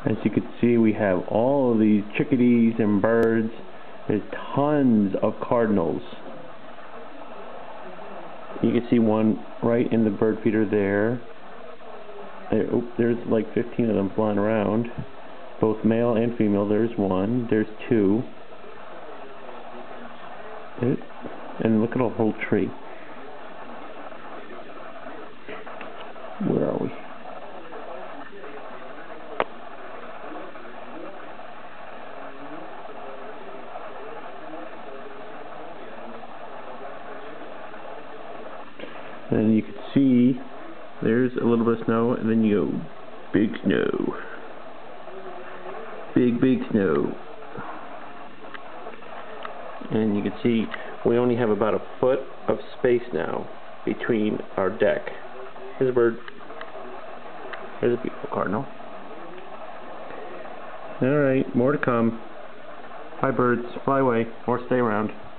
As you can see, we have all of these chickadees and birds. There's tons of cardinals. You can see one right in the bird feeder there. There's like 15 of them flying around. Both male and female. There's one. There's two. And look at the whole tree. Where are we? And you can see there's a little bit of snow, and then you go big snow. Big snow. And you can see we only have about a foot of space now between our deck. Here's a bird. Here's a beautiful cardinal. Alright, more to come. Bye birds, fly away or stay around.